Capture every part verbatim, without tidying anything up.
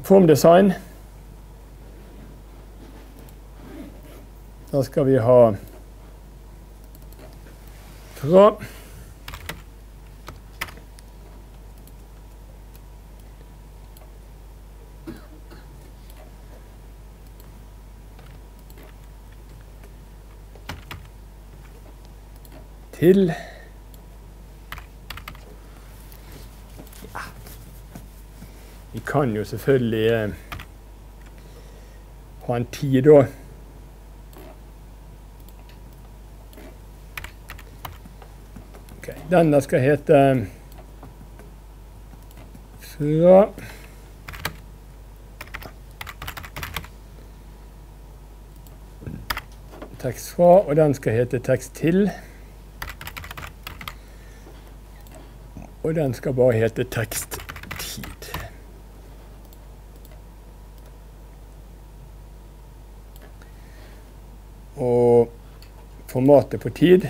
Formdesign. Da skal vi ha fra til ja. Vi kan jo selvfølgelig eh, ha en tid da. Ok, denne skal hete fra tekst fra, og den skal hete tekst til. Og den skal bare hete tekst tid. Og formatet på tid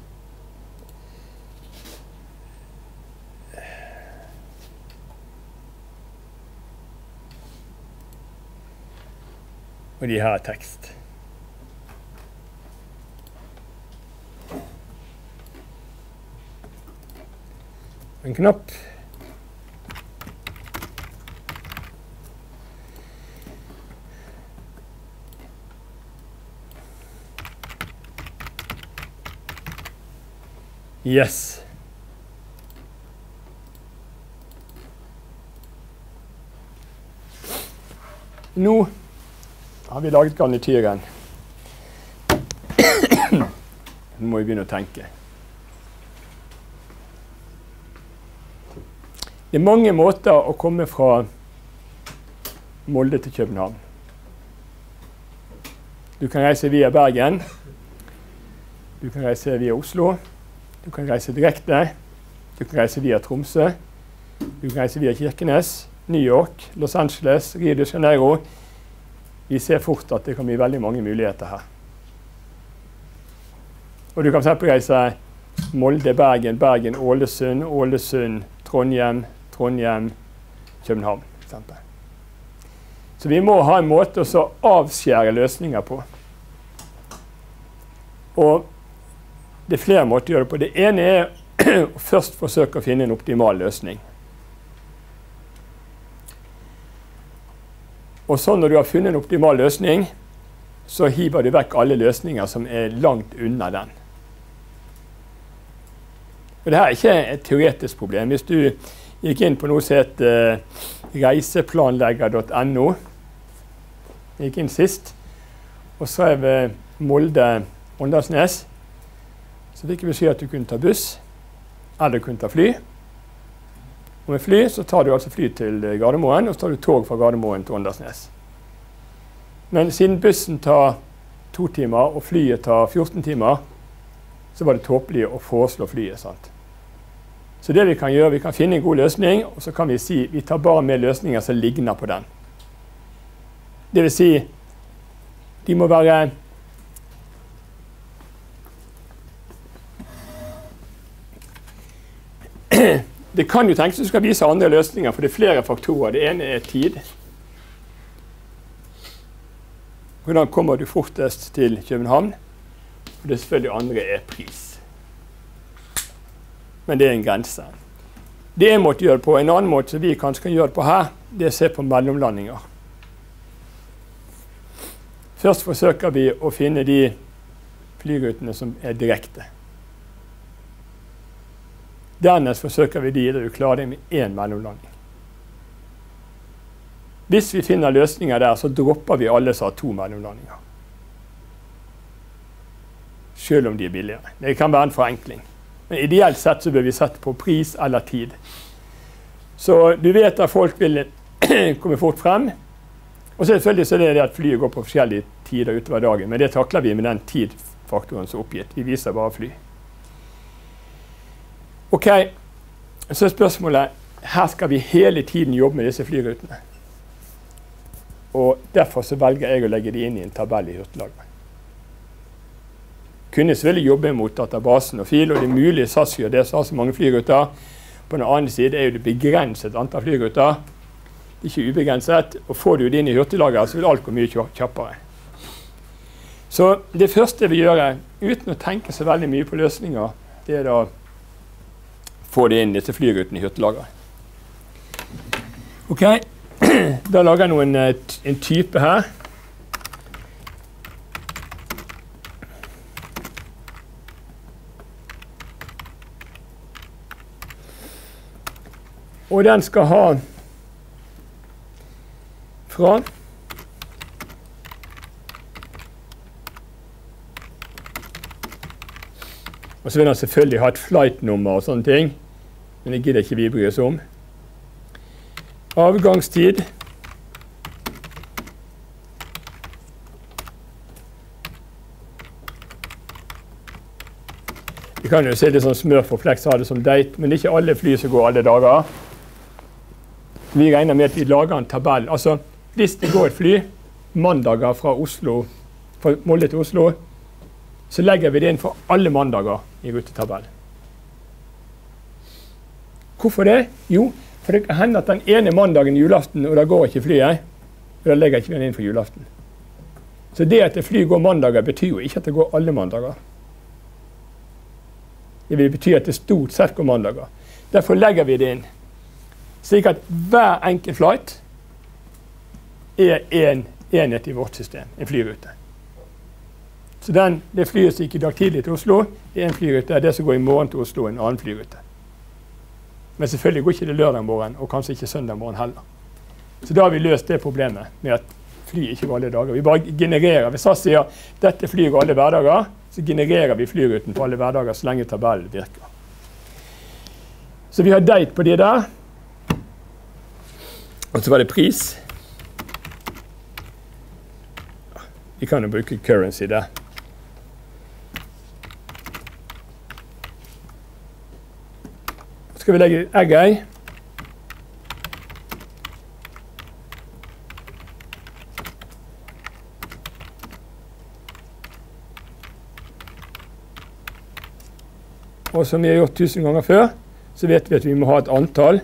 og de her er tekst. En knapp. Yes. Nå har vi laget garnityren. Nå må vi begynne å tenke. Det er mange måter å komme fra Molde til København. Du kan reise via Bergen. Du kan reise via Oslo. Du kan reise direkte. Du kan reise via Tromsø. Du kan reise via Kirkenes, New York, Los Angeles, Rio de Janeiro. Vi ser fort at det kan bli veldig mange muligheter her. Og du kan for eksempel reise Molde, Bergen, Bergen, Ålesund, Ålesund, Trondheim, Trondheim, København, for eksempel. Så vi må ha en måte å avskjære løsninger på. Og det er flere måter å gjøre det på. Det ene er å først forsøke å finne en optimal løsning. Og så når du har funnet en optimal løsning, så hiver du vekk alle løsninger som er langt unna den. Og dette er ikke et teoretisk problem. Hvis du gikk inn på noe som heter uh, reiseplanlegger punktum no, gikk inn sist, og skrev uh, Molde-Åndalsnes, så fikk vi si at du kunne ta buss, eller du kunne ta fly. Og med fly så tar du altså fly til Gardermoen, og så tar du tog fra Gardermoen til Åndalsnes. Men siden bussen tar to timer, og flyet tar fjorten timer, så var det tåpelig å foreslå flyet, sant? Så det vi kan gjøre, vi kan finne en god løsning, og så kan vi si, vi tar bare med løsninger som ligner på den. Det vil si, de må være Det kan jo tenkes at du skal vise andre løsninger, for det er flere faktorer. Det ene er tid. Hvordan kommer du fortest til København? Og det selvfølgelig andre er pris. Men det er en grense. Det er en måte å gjøre det på. En annen måte som vi kanskje kan gjøre det på her, det er å se på mellomlandinger. Først forsøker vi å finne de flyrutene som er direkte. Dernest forsøker vi de der du klarer det med én mellomlanding. Hvis vi finner løsninger der, så dropper vi alle som har to mellomlandinger. Selv om de er billigere. Det kan være en forenkling. Men ideelt sett så bør vi sette på pris eller tid. Så du vet at folk vil komme fort frem. Og så selvfølgelig så er det at flyet går på forskjellige tider utover dagen. Men det takler vi med den tidfaktoren som er oppgitt. Vi viser bare fly. Ok, så er spørsmålet, her skal vi hele tiden jobbe med disse flyrutene. Og derfor så velger jeg å legge det inn i en tabell i hurtiglageret. Kunne selvfølgelig jobbe mot databasen og fil, og det er mulig S A S gjør det, så har så mange flyruter. På den andre side er jo det begrenset antall flyruter. Det er ikke ubegrenset, og får du det inn i hurtiglageret, så vil alt gå mye kjappere. Så det første vi gjør, uten å tenke så veldig mye på løsninger, det er da få det inn disse flyrutene i hurtiglageret. Ok, da lager jeg noen, en type her. Og den skal ha fra og så vil den selvfølgelig ha et flight-nummer og sånne ting, men det gidder ikke vi bry oss om. Avgangstid. Vi kan jo se det sånn smørforfleks har det som date, men det er ikke alle fly som går alle dager. Vi regner med at vi lager en tabell. Altså, hvis det går et fly mandager fra Oslo, fra Molde til Oslo, så legger vi det inn for alle mandager i rutetabell. Hvorfor det? Jo, for det kan hende at den ene mandagen i julaften, og da går ikke flyet, og da legger ikke vi den inn for julaften. Så det at det fly går mandager betyr jo ikke at det går alle mandager. Det vil bety at det stort sett går mandager. Derfor legger vi det inn. Slik at hver enkelt flight er en enhet i vårt system, en flyrute. Så den, det flyet som gikk i dag tidlig til Oslo, er en flyrute, det som går i morgen til Oslo, en annen flyrute. Men selvfølgelig går ikke det lørdag morgen, og kanskje ikke søndag morgen heller. Så da har vi løst det problemet med at fly ikke går alle dager. Vi bare genererer, hvis jeg sier dette flyet går alle hverdager, så genererer vi flyruten på alle hverdager så lenge tabellen virker. Så vi har date på de der. Og så var det pris. Vi kan jo bruke currency der. Så skal vi legge egget i. Og som vi har gjort tusen ganger før, så vet vi at vi må ha et antall.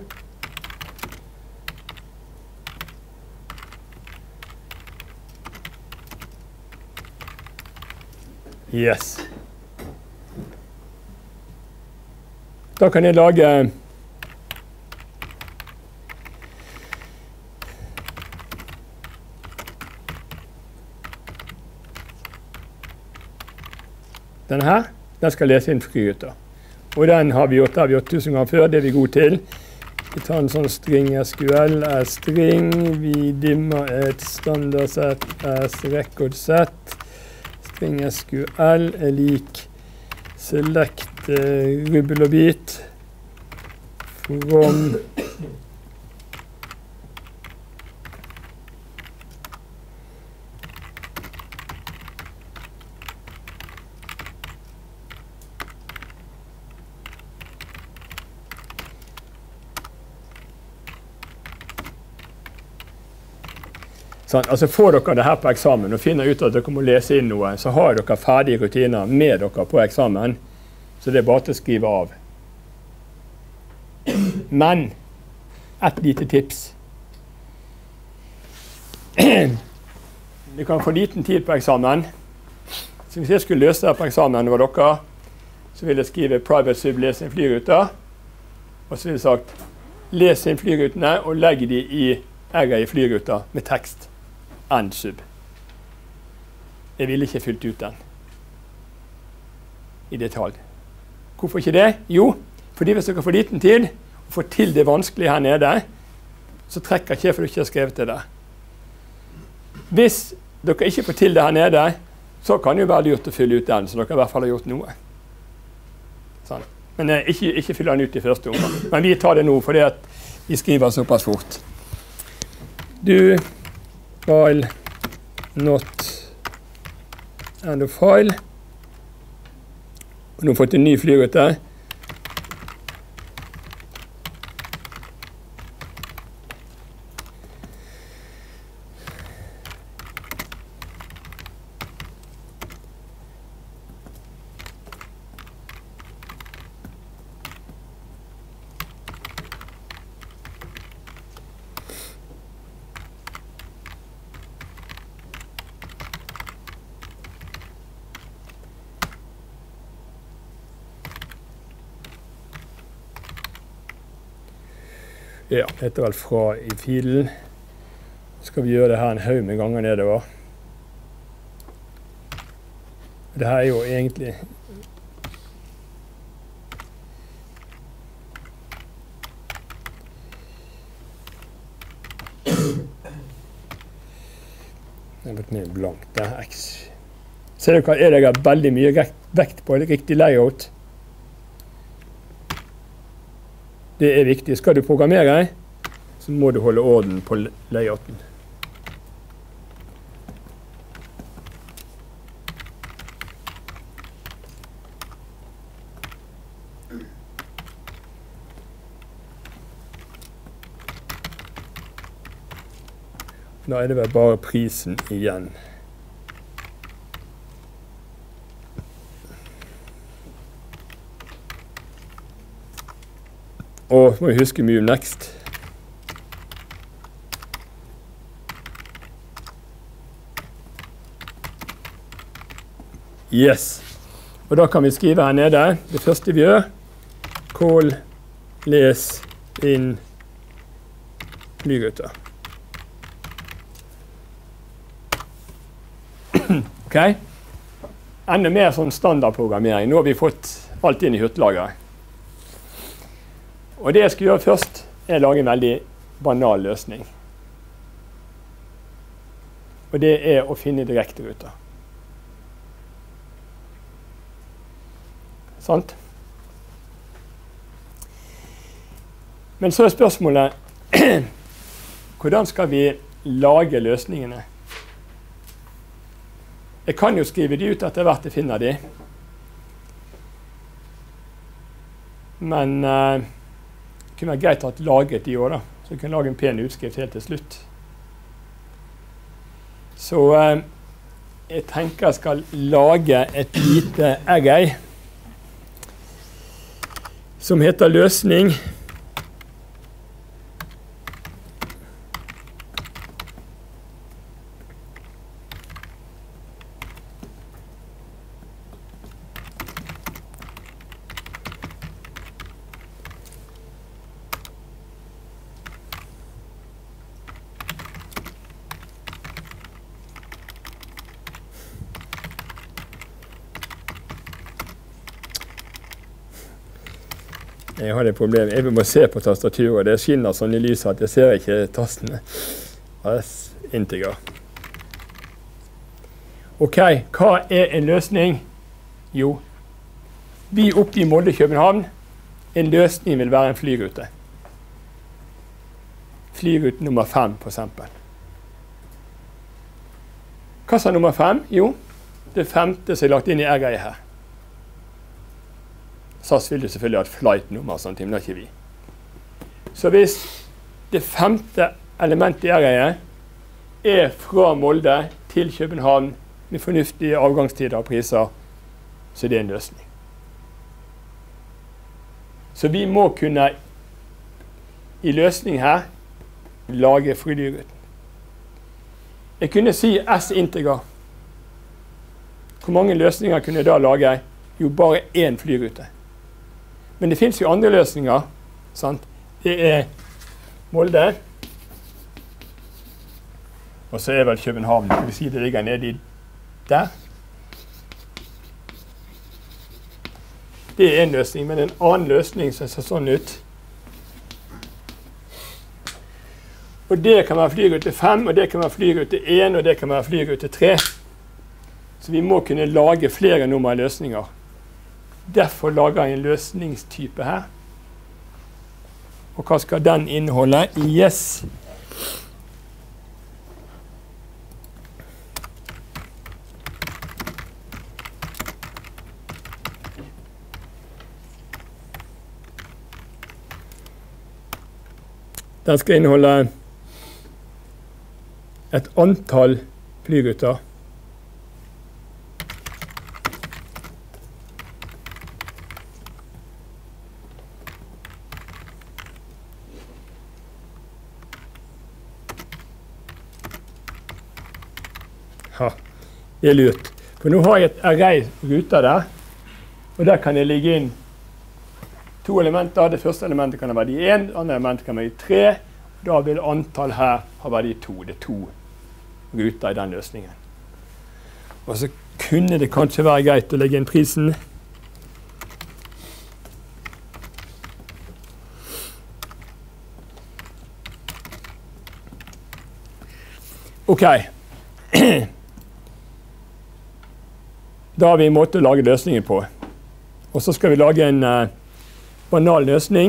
Yes. Da kan jeg lage denne her, den skal lese inn flyruter. Og den har vi gjort, har vi gjort tusen ganger før, det er vi gode til. Vi tar en sånn string S Q L er string, vi dimmer et standardsett as record-sett. String S Q L er lik select uh, rubbel og bit from Sånn, altså får dere det her på eksamen og finner ut at dere må lese inn noe, så har dere ferdige rutiner med dere på eksamen, så det er bare til å skrive av. Men, et lite tips. Du kan få liten tid på eksamen. Så hvis jeg skulle løse det på eksamen over dere, så vil jeg skrive private sub les inn flyruter, og så vil jeg sagt, les inn flyrutene og legg de i egget i flyruter med tekst. And sub. Jeg ville ikke fylt ut den i detalj. Hvorfor ikke det? Jo, fordi hvis dere får liten tid og får til det vanskelige her nede, så trekker ikke for dere ikke har skrevet det der. Hvis dere ikke får til det her nede, så kan det jo være lurt å fylle ut den, så dere i hvert fall har gjort noe. Sånn. Men eh, ikke, ikke fylle den ut i første omgang. Men vi tar det nå, fordi at vi skriver såpass fort. Du file not end of file. Og nå har vi fått en ny flyrute. Ja, dette er vel fra i filen. Så skal vi gjøre det her en haug med ganger nedover. Det her er jo egentlig Det er litt mer blankt. Det er X. Ser dere hva jeg legger veldig mye vekt på det riktig layout? Det er viktig. Skal du programmere, så må du holde orden på layouten. Da er det vel bare prisen igjen. Og så må vi huske Move Next. Yes. Og da kan vi skrive her nede. Det første vi gjør, call, les, inn, flyruter. Ok. Enda mer sånn standardprogrammering. Nå har vi fått alt inn i hurtlageret. Og det jeg skal gjøre først, er å lage en veldig banal løsning. Og det er å finne direkteruter. Sant? Men så er spørsmålet, hvordan skal vi lage løsningene? Jeg kan jo skrive de ut etter hvert jeg finner de. Men uh, det kunne være greit å ha laget de også da. Så jeg kan lage en pen utskrift helt til slutt. Så uh, jeg tenker jeg skal lage et lite array som heter løsning. Jeg har et problem. Jeg må se på tastaturet. Det skinner sånn i lyset at jeg ser ikke tastene. Integer. Ok, hva er en løsning? Jo, vi oppe i Molde København, en løsning vil være en flyrute. Flyrute nummer fem, for eksempel. Hva sa nummer fem? Jo, det femte som er lagt inn i arrayet her. S A S vil jo selvfølgelig ha et flight-nummer, sånn ting, men det er ikke vi. Så hvis det femte elementet i arrayet er fra Molde til København med fornuftige avgangstider og priser, så det er en løsning. Så vi må kunne i løsning her lage flyruten. Jeg kunne si S-integer. Hvor mange løsninger kunne jeg da lage? Jo, bare én flyrute. Men det finnes jo andre løsninger, sant? Det er Molde, og så er vel København, det vil si det ligger nede i der. Det er en løsning, men en annen løsning som ser sånn ut. Og det kan være flyrute fem, og det kan være flyrute én, og det kan være flyrute tre. Så vi må kunne lage flere nummer løsninger. Derfor lager jeg en løsningstype her. Og hva skal den inneholde? Yes. Den skal inneholde et antall flyruter. Ja, det er lurt. For nå har jeg et array ruter der, og der kan jeg legge inn to elementer. Det første elementet kan ha verdi én, det andre elementet kan ha verdi tre. Da vil antall her ha verdi to. Det er to ruter i den løsningen. Og så kunne det kanskje være greit å legge inn prisen. Ok. Da har vi en måte å lage løsningen på. Og så skal vi lage en uh, banal løsning.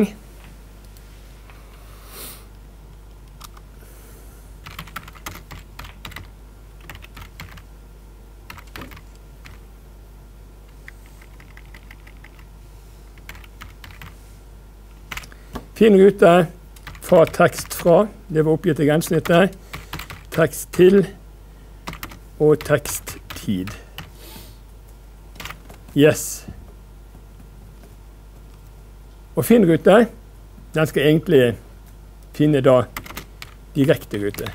Finn rute fra tekst fra, det var oppgitt i grensesnittet, tekst til og tekst tid. Yes. Og finn rute, den skal egentlig finne da direkte rute.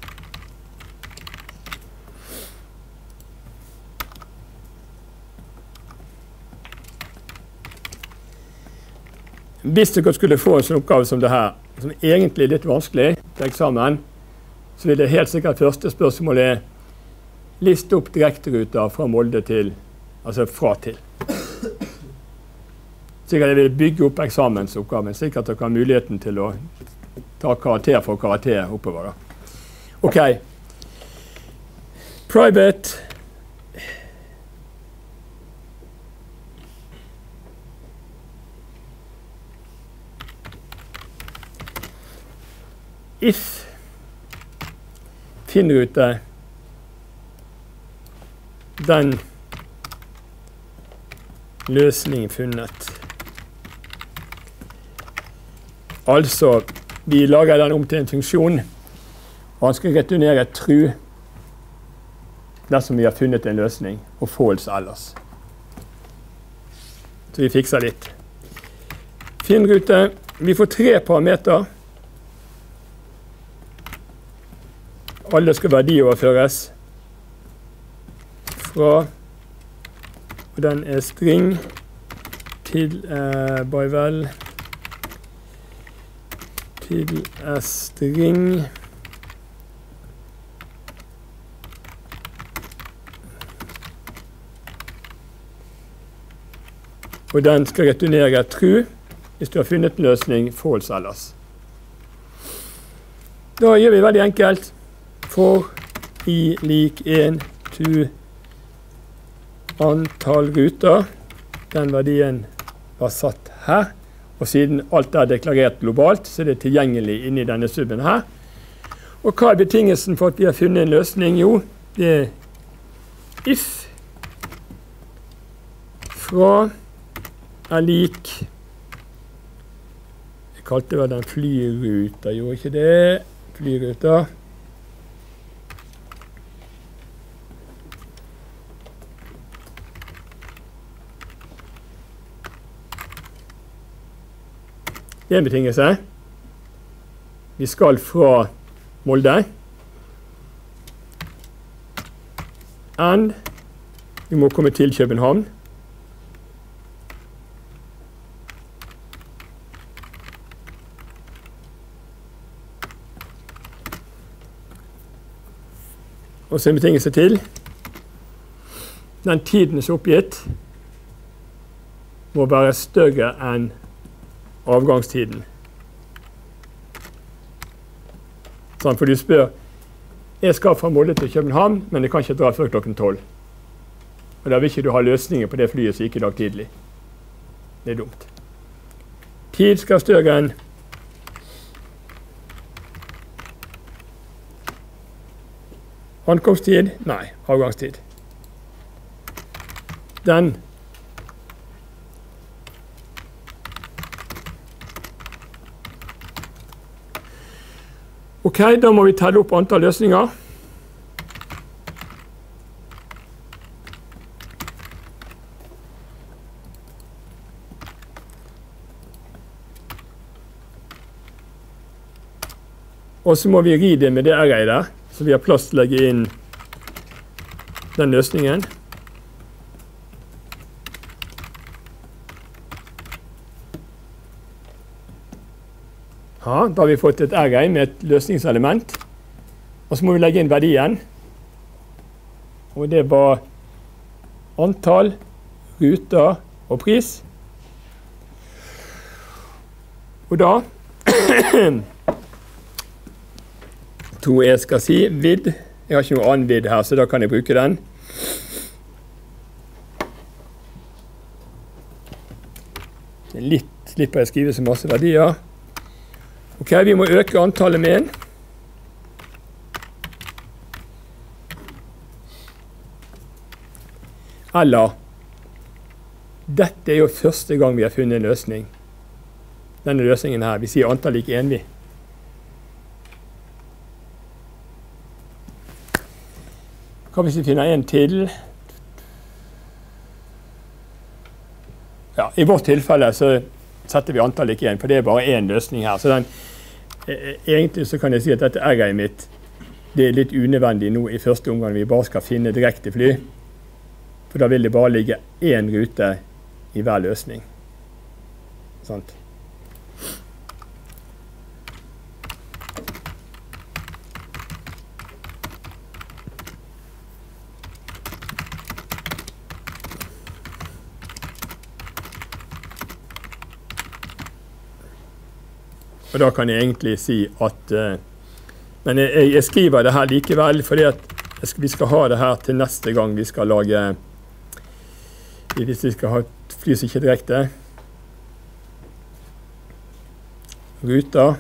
Hvis dere skulle få en sånn oppgave som det her, som egentlig er litt vanskelig til eksamen, så vil det helt sikkert første spørsmålet liste opp direkteruter fra Molde til, altså fra til. Sikkert jeg vil bygge opp eksamensoppgaven, sikkert dere har muligheten til å ta karakter for karakter oppover da. Ok. Private. If finnrute den løsning funnet. Altså, vi lager den om til en funksjon, og han skal returnere true dersom vi har funnet en løsning, og false ellers. Så vi fikser litt. Finnrute, vi får tre parameter. Alle skal verdioverføres fra, og den er string til eh, by vel til eh, string og den skal returnere true hvis du har funnet en løsning false ellers. Da gjør vi veldig enkelt. For i lik en to antall ruter. Den verdien var satt her. Og siden alt er deklarert globalt, så er det tilgjengelig inni denne subben her. Og hva er betingelsen for at vi har funnet en løsning? Jo, det er if fra er lik. Jeg kalte vel den flyruta, gjorde ikke det? Flyruta. Det er en betingelse. Vi skal fra Molde. And vi må komme til København. Og så en betingelse til. Den tiden som er oppgitt må være større enn avgangstiden. Sånn, for du spør, jeg skal fra Molde til København, men jeg kan ikke dra før klokken tolv. Og da vil ikke du ha løsninger på det flyet som gikk i dag tidlig. Det er dumt. Tid skal større enn ankomsttid? Nei, avgangstid. Den Ok, da må vi telle opp antall løsninger. Og så må vi ri det med det arrayet der, så vi har plass til å legge inn den løsningen. Ja, da har vi fått et R-ei med et løsningselement. Og så må vi legge inn verdien. Og det var antall, ruter og pris. Og da tror jeg skal si vid. Jeg har ikke noe annen vid her, så da kan jeg bruke den. Litt slipper jeg å skrive så masse verdier. Ok, vi må øke antallet med en. Eller, dette er jo første gang vi har funnet en løsning. Denne løsningen her, vi sier antall lik en vi. Hva hvis vi finner en til? Ja, i vårt tilfelle så setter vi antall lik en, for det er bare en løsning her. Så den, eh, egentlig så kan jeg si at dette R-ei mitt, det er litt unødvendig nå i første omgang vi bare skal finne direkte fly. For da vil det bare ligge én rute i hver løsning. Sant? Og da kan jeg egentlig si at uh, men jeg, jeg skriver det her likevel, fordi at vi skal ha det her til neste gang vi skal lage hvis vi skal ha et fly som ikke er direkte. Ruter.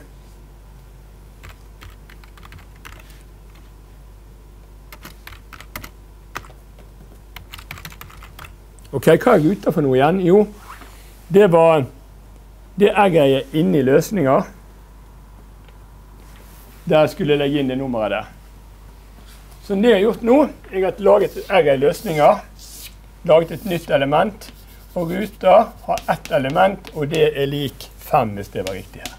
Ok, hva er ruter for noe igjen? Jo, det var det R-eiet inne i løsninger. Der skulle jeg legge inn det nummeret der. Så det jeg har gjort nå, jeg har laget et R-ei løsninger, laget et nytt element, og ruter har ett element, og det er lik fem hvis det var riktig her.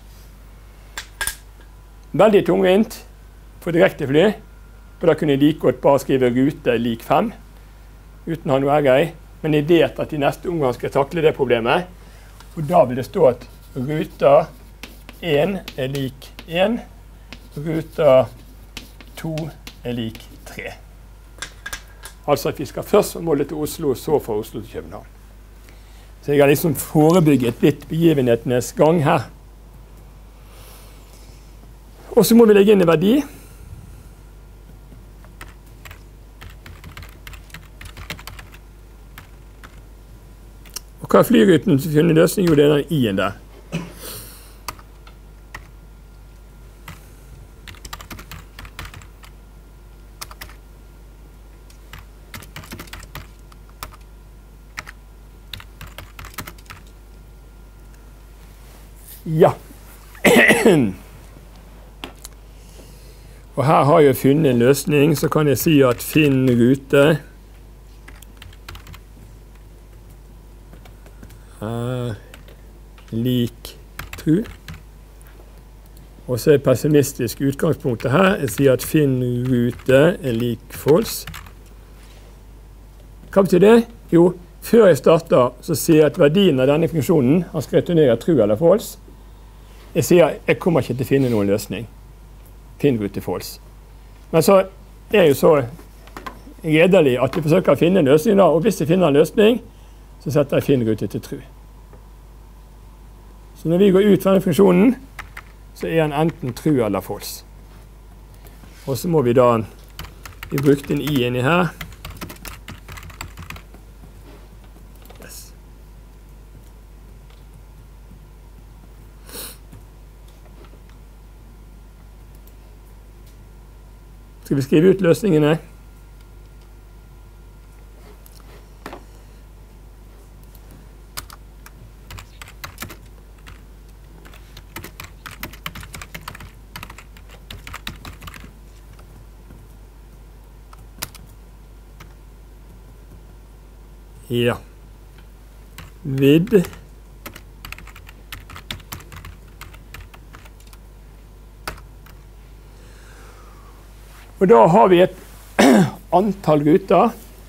Veldig tungvint for direkte fly, for da kunne jeg like godt bare skrive rute lik fem, uten å ha noe R-ei, men jeg vet at i neste omgang skal jeg takle det problemet, og da vil det stå at ruter én er lik én, ruter to er lik tre. Altså at vi skal først måle til Oslo, så fra Oslo til København. Så jeg har liksom forebygget litt begivenhetenes gang her. Og så må vi legge inn en verdi. Og hva er flyruten som finner løsning? Jo, det er den i-en der. Ja. Og her har jeg funnet en løsning, så kan jeg si at finn rute er lik true. Og så er pessimistisk utgangspunktet her. Jeg sier at finn rute er lik false. Hva betyr det? Jo, før jeg starter så sier jeg at verdien av denne funksjonen han skal returnere true eller false. Jeg sier at jeg kommer ikke til å finne noen løsning. Finn rute false. Men så er jeg jo så redelig at jeg forsøker å finne en løsning da, og hvis jeg finner en løsning, så setter jeg finn rute til true. Så når vi går ut fra denne funksjonen, så er den enten true eller false. Og så må vi da, vi brukte en i inni her. Yes. Skal vi skrive ut løsningene? Ja. Vid. Og da har vi et antall ruter.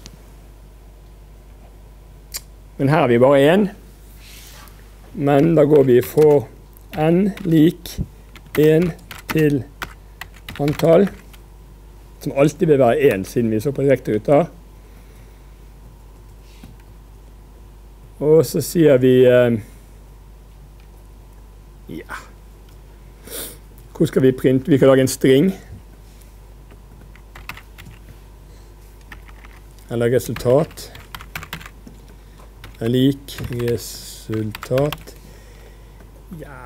Men her er vi bare én. Men da går vi for n lik en til antall, som alltid vil være en, siden vi så på direkteruter. Og så sier vi, eh, ja, hvor skal vi printe? Vi kan lage en string, eller resultat, er lik resultat, ja,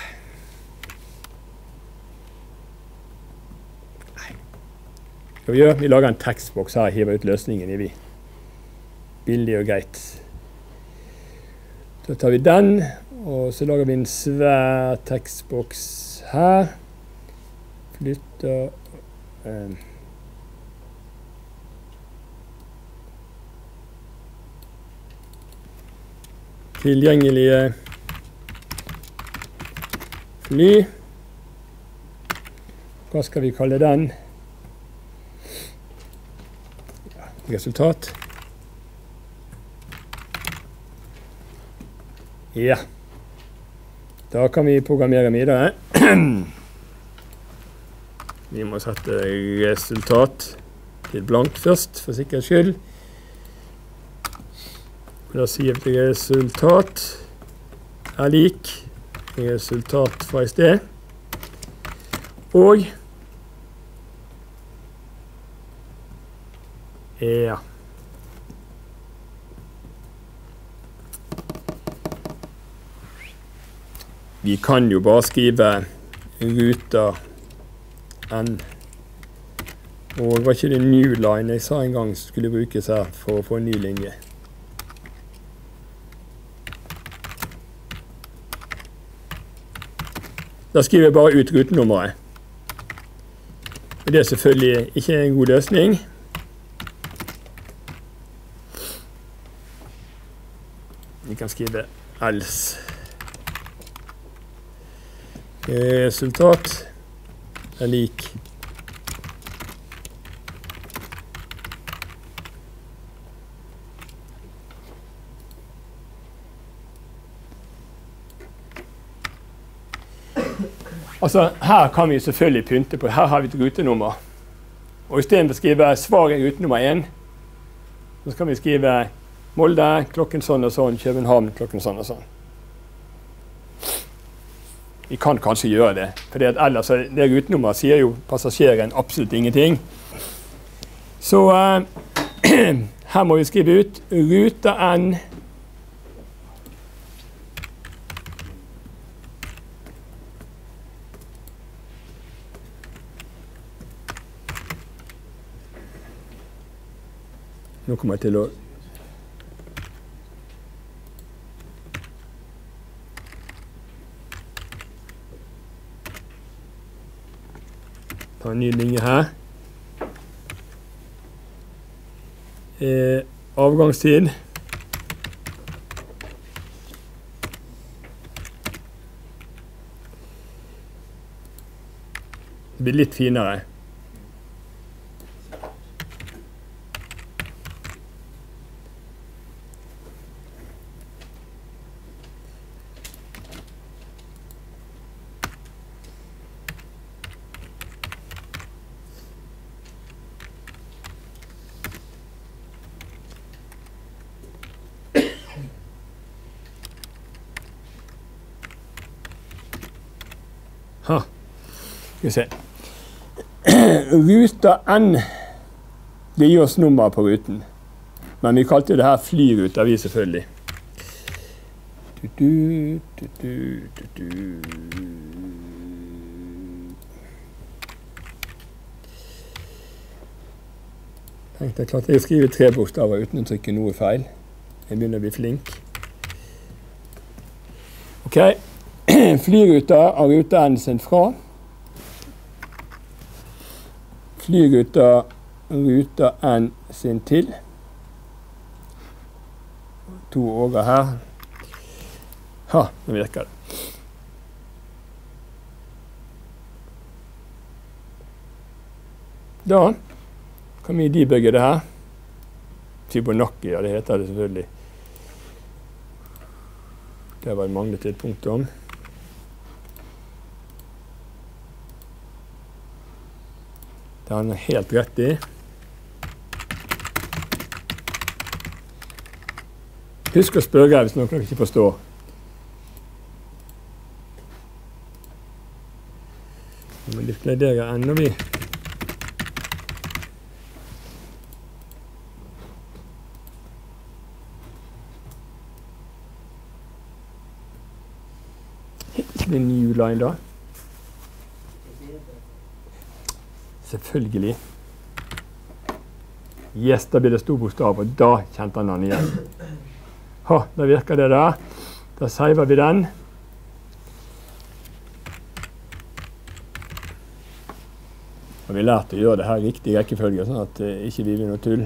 hva vi gjør? Vi lager en tekstboks her, hiver ut løsningen i vi. Billig og greit. Da tar vi den, og så lager vi en svær tekstboks her. Flytter eh, tilgjengelige fly. Hva skal vi kalle den? Resultat. Ja. Da kan vi programmere videre. Vi må sette resultat til blank først, for sikkerhets skyld. Da sier vi resultat er lik resultat fra i sted. Og ja. Vi kan jo bare skrive ruter n. Og var ikke det new line jeg sa en gang skulle brukes her for å få en ny linje. Da skriver jeg bare ut rutenummeret. Og det er selvfølgelig ikke en god løsning. Vi kan skrive else. Resultat er lik altså, her kan vi selvfølgelig pynte på. Her har vi et rutenummer. Og i stedet for å skrive svar i rutenummer én, så skal vi skrive Molde, klokken sånn og sånn, København, klokken sånn og sånn. Vi kan kanskje gjøre det, for ellers det rutenummeret sier jo passasjeren absolutt ingenting. Så uh, her må vi skrive ut rute N Nå kommer jeg til å ta en ny linje her. Eh, avgangstid. Det blir litt finere. Ha, skal vi se. Ruta N, det gir oss nummer på ruten. Men vi kalte det her flyruta, vi selvfølgelig. Du, du, du, du, du, du. Tenk deg klart jeg skriver tre bokstaver uten å trykke noe feil. Jeg begynner å bli flink. Ok. Flyruta av ruta N sin fra. Flyruta ruta N sin til. To årer her. Ha, nå virker det. Da kan vi debugge det her. Fibonacci, ja, det heter det selvfølgelig. Der var det manglet et punktum. Det har han helt rett i. Husk å spørre hvis noen ikke forstår. Vi må likvidere enda vi. Ikke det new line da. Selvfølgelig. Yes, da blir det stor bokstav, og da kjente han den igjen. Ha, da virker det da. Da saver vi den. Og vi har lært å gjøre det her riktig rekkefølge, sånn at uh, ikke vi blir noe tull.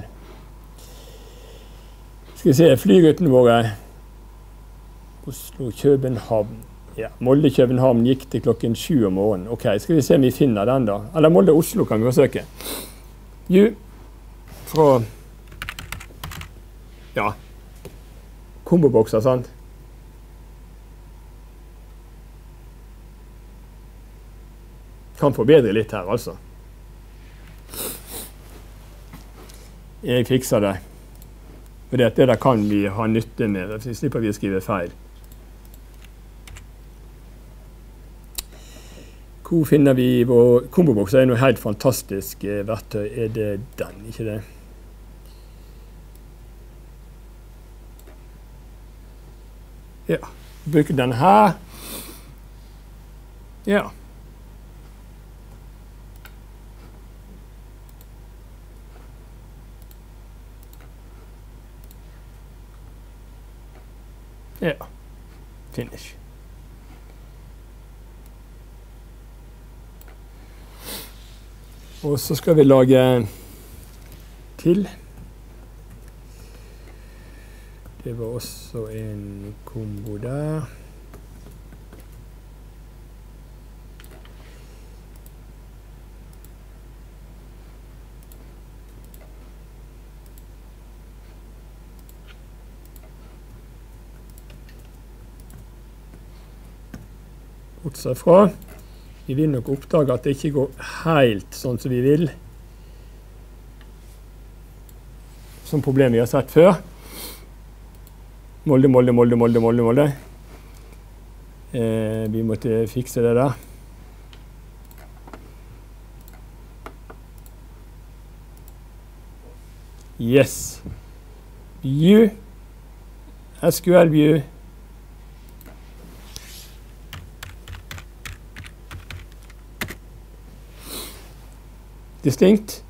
Skal vi se, flyrutene våre. Oslo-København. Ja, Molde-København gikk til klokken sju om morgenen. Ok, skal vi se om vi finner den da. Eller Molde-Oslo kan vi forsøke. Jo, fra, ja, kombobokser, sant? Kan forbedre litt her, altså. Jeg fikser det. Og det, det der kan vi ha nytte med, så slipper vi å skrive feil. Hvor finner vi vår komboboks? Det er noe helt fantastisk eh, verktøy. Er det den, ikke det? Ja, bruker den her. Ja. Ja, finish. Og så skal vi lage til. Det var også en kombo der. Bortsett fra, vi vil nok oppdage at det ikke går helt sånn som vi vil. Som problem vi har sett før. Molde, molde, molde, molde, molde, molde. Eh, vi måtte fikse det der. Yes. View. S Q L view. Distinkt.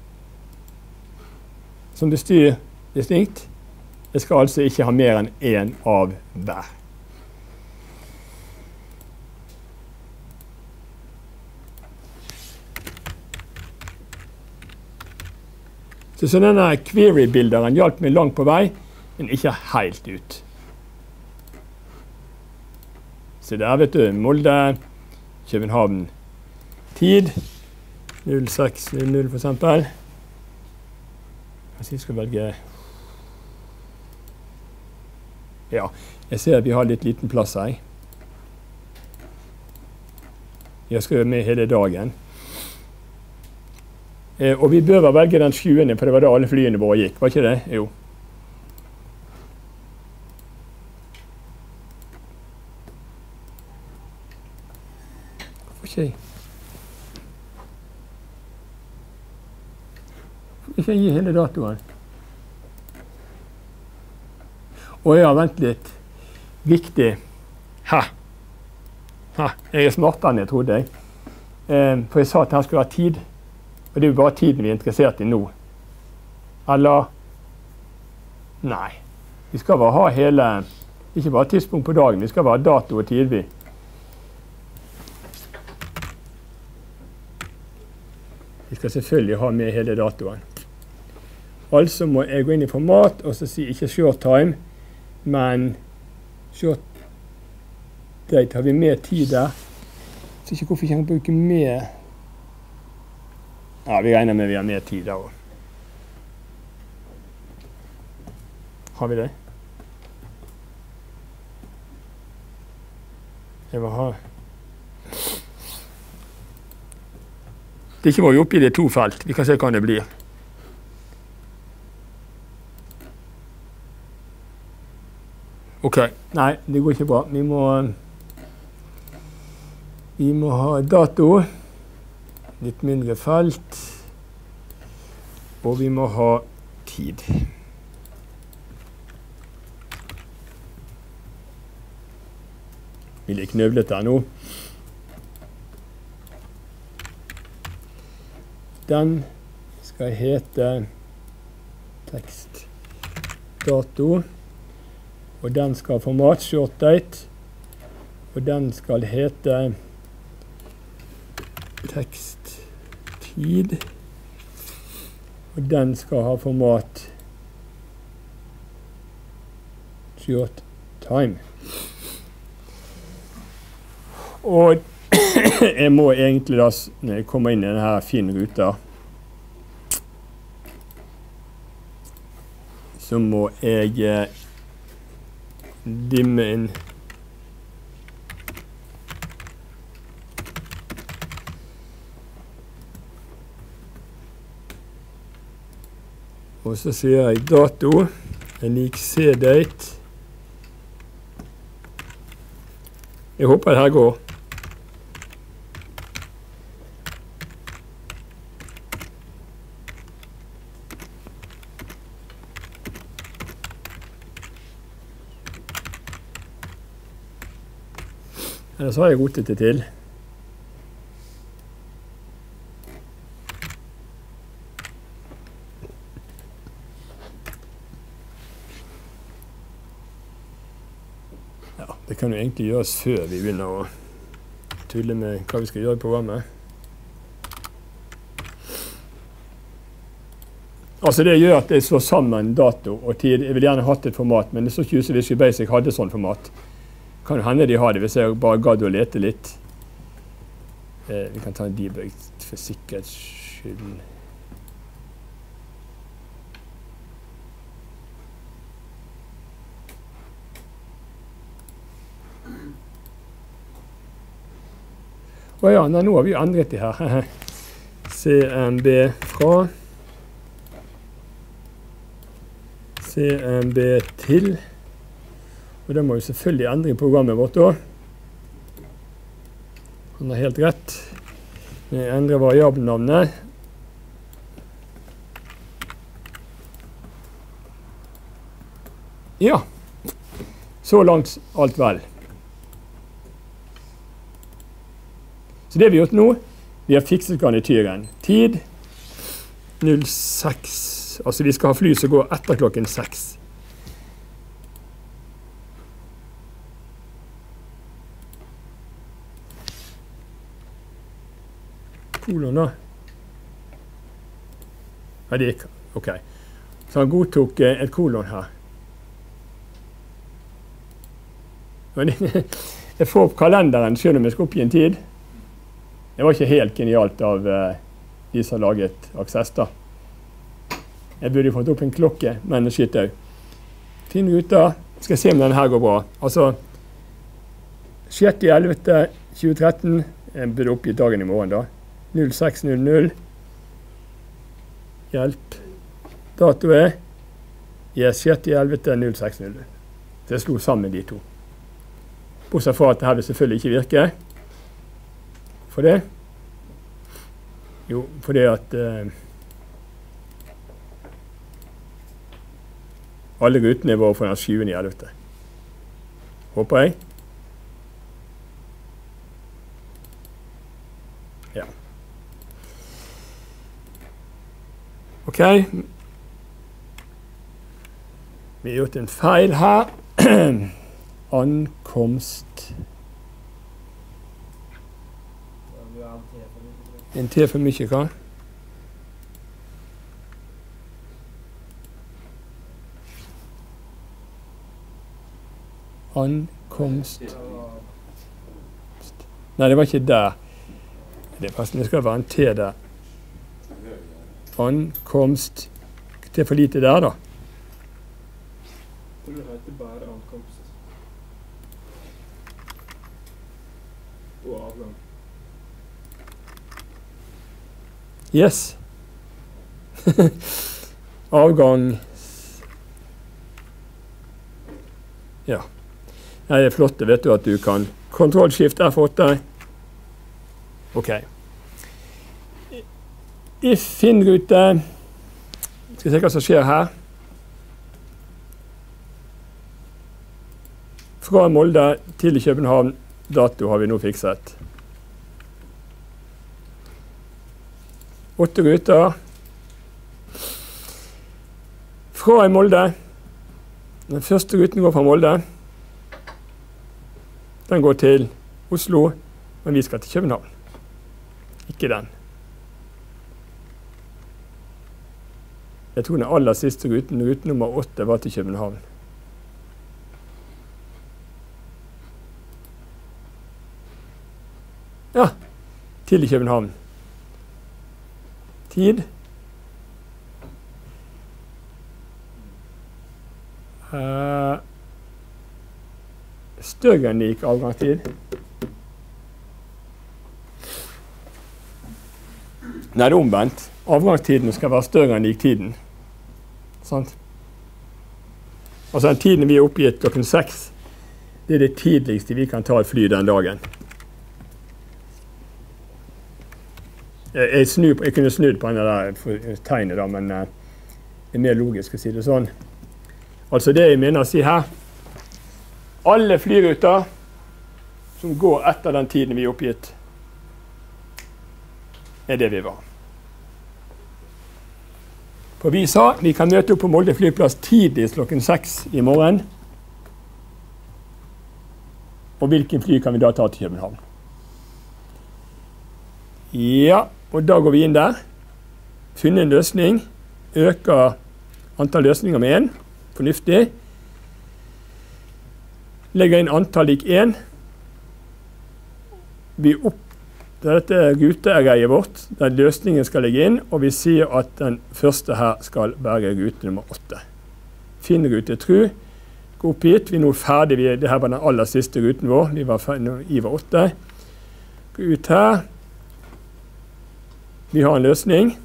Som bestyr distinkt. Jeg skal altså ikke ha mer enn én av hver. Så, så denne query-bilderen hjalp meg langt på vei, men ikke helt ut. Så der vet du, Molde, København, tid, null seks null null for eksempel. Jeg skal velge. Ja, jeg ser at vi har litt liten plass her. Jeg skal med hele dagen. Eh, og vi bør velge den sjuende, for det var da alle flyene våre gikk. Var ikke det? Jo. Hvorfor ikke jeg? Ikke gi hele datoen. Og ja, vent litt. Viktig. Ha! Ha! Jeg er smartere enn jeg trodde. Jeg. Eh, for jeg sa at her skulle være tid. Og det er jo bare tiden vi er interessert i nå. Eller? Nei. Vi skal bare ha hele, ikke bare tidspunkt på dagen, vi skal bare ha dato og tid vi. Vi skal selvfølgelig ha med hele datoen. Altså må jeg gå inn i format og så si ikke short time, men short date. Har vi mer tid der? Så ikke hvorfor ikke kan bruke mer. Ja, vi regner med vi har mer tid der også. Har vi det? Jeg vil ha Det er ikke må vi opp i det to felt. Vi kan se hva det blir. Ok, nei, det går ikke bra. Vi må, vi må ha dato, litt mindre felt, og vi må ha tid. Vi liker knøvlet der nå. Den skal hete tekst, dato, og den skal ha format short date, og den skal hete tekst, tid, og den skal ha format short time. Og jeg må egentlig da, når jeg kommer inn i denne fine ruta, så må jeg dimme inn og så sier jeg dato er lik cdate. Jeg håper det her går. Ellers har jeg rotet det til. Ja, det kan jo egentlig gjøres før vi begynner å tulle med hva vi skal gjøre i programmet. Altså det gjør at jeg slår sammen dato og tid. Jeg vil gjerne hatt et format, men det er så ikke ut som Visual Basic hadde sånn format. Kan jo hende de har det hvis jeg bare gadd å lete litt. Eh, vi kan ta en debug for sikkerhets skyld. Å ja, nei, nå har vi jo endret det her. C M B fra. C M B til. Og da må vi selvfølgelig endre i programmet vårt da. Han har helt rett. Vi endrer variabelnavnet. Ja, så langt alt vel. Så det vi har gjort nå, vi har fikset garnityren. Tid null seks, altså vi skal ha fly som går etter klokken seks. Kolon da. Ja, det gikk. Ok. Så han godtok eh, et kolon her. Jeg får opp kalenderen selv om jeg skal opp i en tid. Det var ikke helt genialt av eh, de som har laget Access da. Jeg burde fått opp en klokke, men shit òg. Fin ruta. Skal se om denne her går bra. Altså, sjette ellevte tjue tretten. Jeg burde oppgitt dagen i morgen da. null seks null null. Hjelp. Dato er yes, sjette ellevte null seks null null. Så jeg slo sammen de to. Bortsett fra at dette vil selvfølgelig ikke virke. For det? Jo, for det at eh, alle rutene var for den sjuende ellevte. Håper jeg. Ja. Ok. Vi har gjort en feil her. Ankomst. En T for mye, hva? Ankomst. Nei, det var ikke der. Det, det skal være en T der. Ankomst. Det er for lite der, da. Det heter bare ankomst. Og avgang. Yes. Avgang. Ja. Det er flott, det vet du at du kan. Kontrollskift F åtte. Ok. I Finn-rute. Skal vi se hva som skjer her. Fra Molde til København. Dato har vi nå fikset. Åtte ruter. Fra Molde. Den første ruten går fra Molde. Den går til Oslo, men vi skal til København. Ikke den. Jeg tror den aller siste ruten, ruten nummer åtte, var til København. Ja, til København. Tid. Uh, større enn lik avgangstid. Nei, det er omvendt. Avgangstiden skal være større enn lik-tiden. Sant? Altså den tiden vi er oppgitt klokken seks, det er det tidligste vi kan ta et fly den dagen. Jeg, jeg, snur, jeg kunne snudd på denne der tegnet da, men uh, det er mer logisk å si det sånn. Altså det jeg mener å si her, alle flyruter som går etter den tiden vi er oppgitt, er det vi var. For vi sa, vi kan møte opp på Molde flyplass tidligst klokken seks i morgen. Og hvilken fly kan vi da ta til København? Ja, og da går vi inn der. Finne en løsning. Øker antall løsninger med en. Fornuftig. Legger inn antall lik én. Vi opp dette ruteeiet vårt, der løsningen skal legge inn, og vi sier at den første her skal være rute nummer åtte. Finn rute tru. Gå opp hit. Vi er nå ferdig. Vi, det her var den aller siste ruten vår. Vi var ferdig når I var åtte. Gå ut her. Vi har en løsning.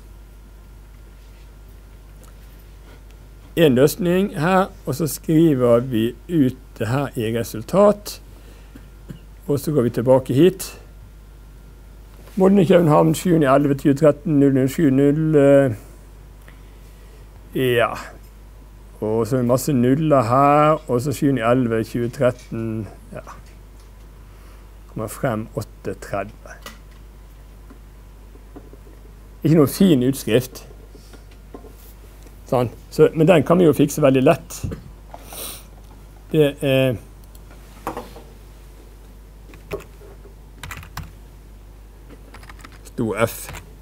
En løsning her, og så skriver vi ut det her i resultat. Og så går vi tilbake hit. Molde København sjuende elleve tjue tretten null null sju null. Ja. Og så er det masse nuller her, og så sjuende elleve tjue tretten. Ja. Kommer frem åtte tretti. Ikke noe fin utskrift. Sånn. Så, men den kan vi jo fikse veldig lett. Det er stor F.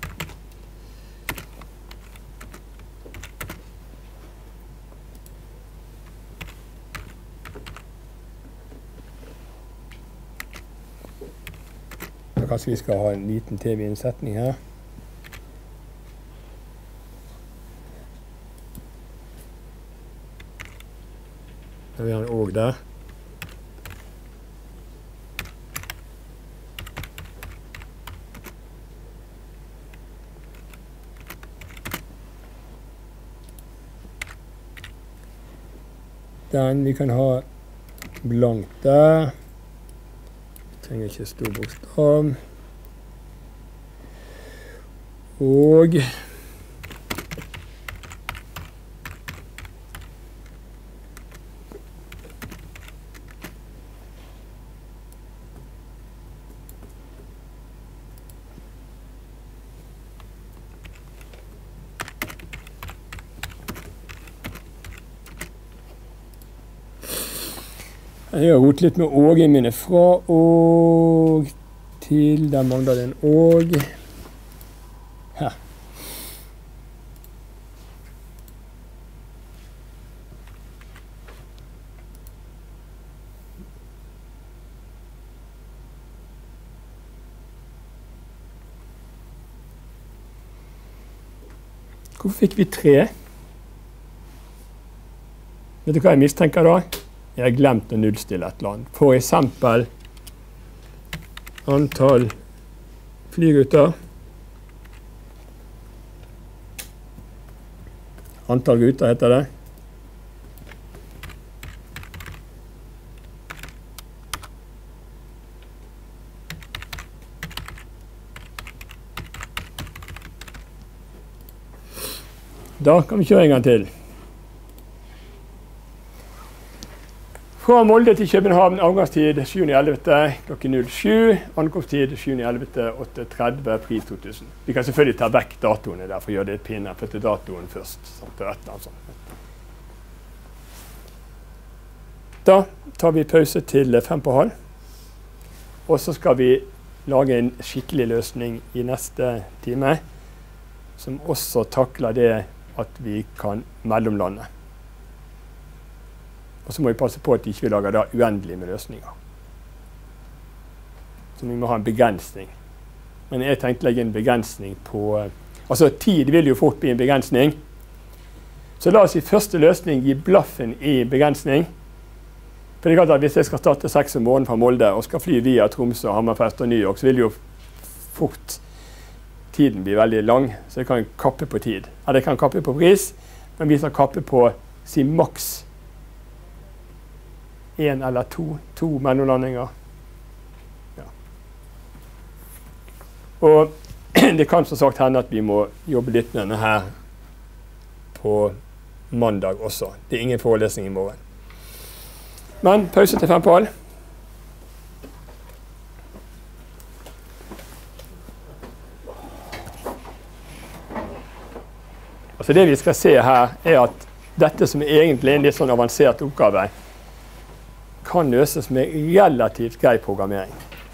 Da kanskje vi skal ha en liten T V-innsetning her. Da har vi en òg der. Den vi kan ha blankt der. Vi trenger ikke stor bokstav. Og jeg har rotet litt med ågen mine fra og til, der mangler det en åg. Her. Hvorfor fikk vi tre? Vet du hva jeg mistenker da? Jeg har glemt å nullstille et eller annet. For eksempel antall flyruter. antall ruter heter det. Da kan vi kjøre en gang til. Fra Molde til København, avgangstid sjuende ellevte klokken null sju, ankomsttid sjuende ellevte åtte tretti, pris to tusen. Vi kan selvfølgelig ta vekk datoene der for å gjøre det et pinne, for til datoen først. Sånn, til rette, altså. Da tar vi pause til fem på halv, og så skal vi lage en skikkelig løsning i neste time, som også takler det at vi kan mellomlande. Og så må vi passe på at vi ikke lager da uendelig med løsninger. Så vi må ha en begrensning. Men jeg tenkte å legge en begrensning på... Altså, tid vil jo fort bli en begrensning. Så la oss i første løsning gi blaffen i begrensning. For det er klart at hvis jeg skal starte seks om morgenen fra Molde og skal fly via Tromsø, Hammerfest og New York, så vil jo fort tiden bli veldig lang, så jeg kan kappe på tid. Eller jeg kan kappe på pris, men vi skal kappe på si maks en eller to, to mellomlandinger. Ja. Og det kan som sagt hende at vi må jobbe litt med denne her på mandag også. Det er ingen forelesning i morgen. Men pause til fem på halv. Altså det vi skal se her er at dette som egentlig er en litt sånn avansert oppgave, kan løses med relativt grei programmering.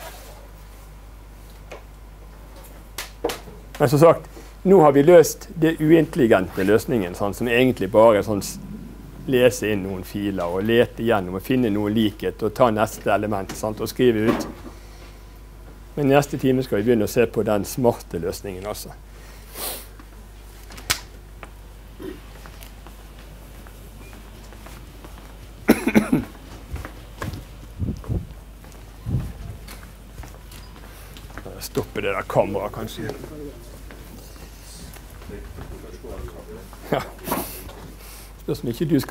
Men som sagt, nå har vi løst det uintelligente løsningen, sånn, som egentlig bare er sånn lese inn noen filer og lete igjennom og finne noe likhet og ta neste element, sant, og skrive ut. Men i neste time skal vi begynne å se på den smarte løsningen også. Stoppe det der kameraet, kanskje. Ja. Spørs om ikke du skal